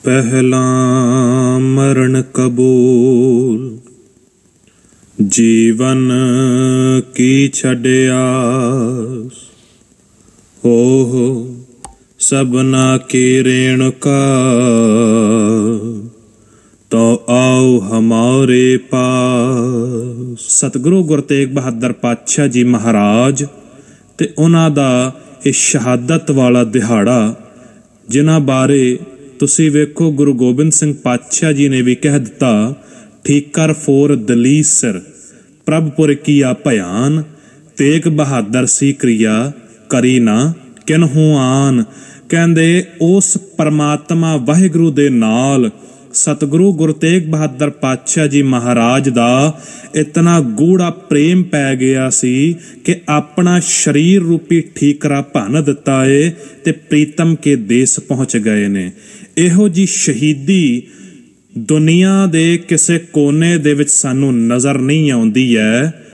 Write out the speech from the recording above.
पहला मरण कबूल, जीवन की छड़ियास। हो सबना की रेणुका, तो आओ हमारे पास। सतगुरु गुरु तेग बहादुर पातशाह जी महाराज ते उन्हां दा इह शहादत वाला दिहाड़ा, जिन्हां बारे तुसी वेखो गुरु गोबिंद सिंह पातशाह जी ने भी कह दिता, ठीकर फोर दलीस सिर प्रभपुर किया भयान, तेग बहादुर सी क्रिया करी ना किन्हू आन। कहंदे उस परमात्मा वाहिगुरु दे नाल सतगुरु गुरु तेग बहादुर पातशाह जी महाराज दा इतना गूढ़ा प्रेम पै गया सी कि अपना शरीर रूपी ठीकरा भन दिता है ते प्रीतम के देश पहुँच गए ने। इहो जी शहीदी दुनिया दे किसे कोने दे विच सानू नज़र नहीं आउंदी है।